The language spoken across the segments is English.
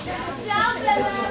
Ciao Bella!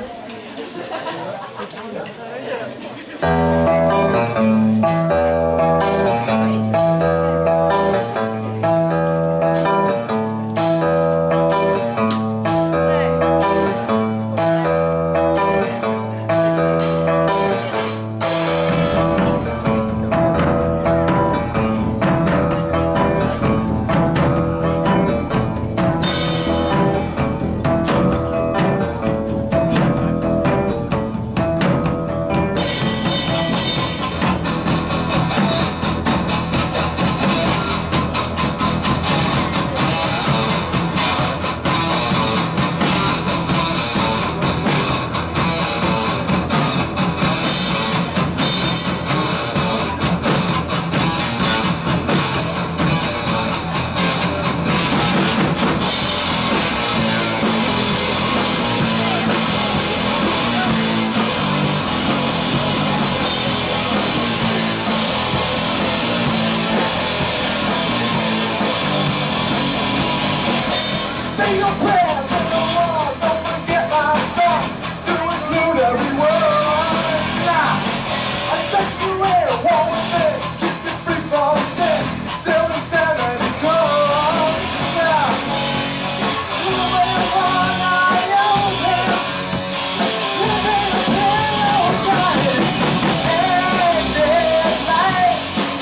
Say your prayer, but don't forget my song to include everyone. Now, I take you away, walk with me, keep you free from sin till the Saturday comes. Now, to everyone I open, living a pillow tight, and it's light,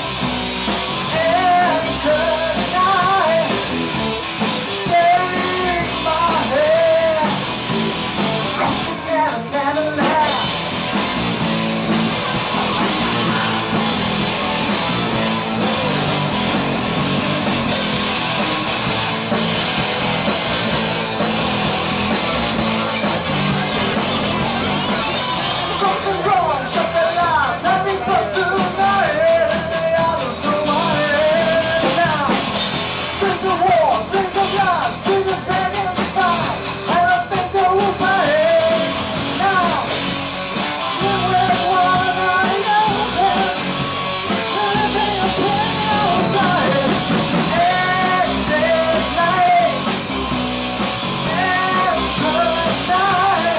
and tonight. Something wrong, shut the lights, let me put to my head, and they all lose to my head. Now, dreams of war, dreams of love, dreams of taking the fight, and I think they will my head. Now, swim with one eye open, living a pillow tight, and this night, and good night.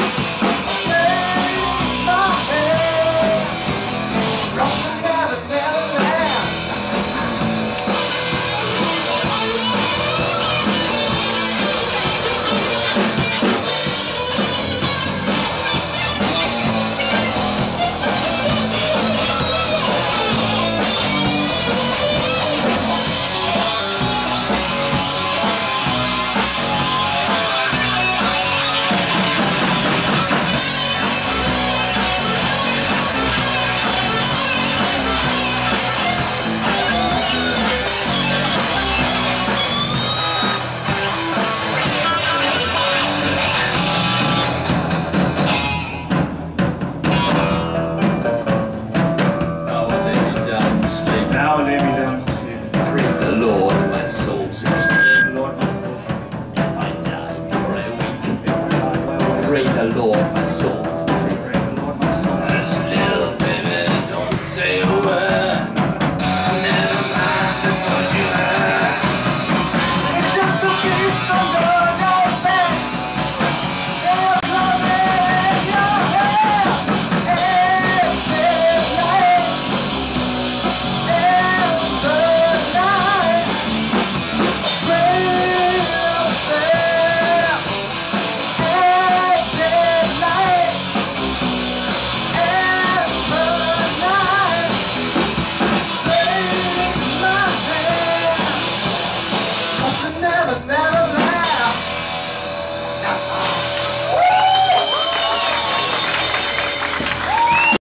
Now lay me down to sleep. Pray the Lord my soul to keep. Lord, my soul to keep. If I die before I wake, If I die, well, pray the Lord my soul to take.